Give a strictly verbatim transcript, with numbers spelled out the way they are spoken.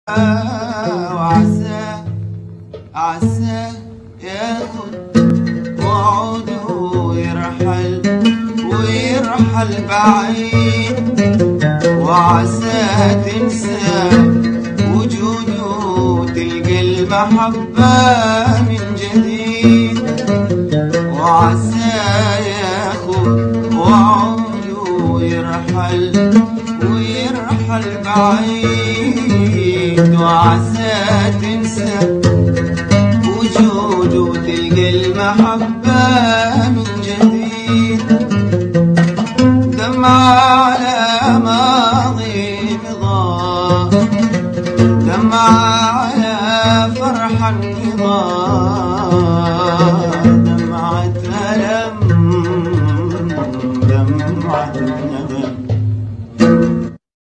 وعسى عسى ياخد وعوده ويرحل ويرحل بعيد، وعسى تنسى وجوده تلقى المحبة من جديد، وعسى ياخد وعوده ويرحل ويرحل بعيد، وعسى تنسى وجوده تلقى المحبة من جديد. دمعة على ماضي مضى، دمعة على فرحة مضى،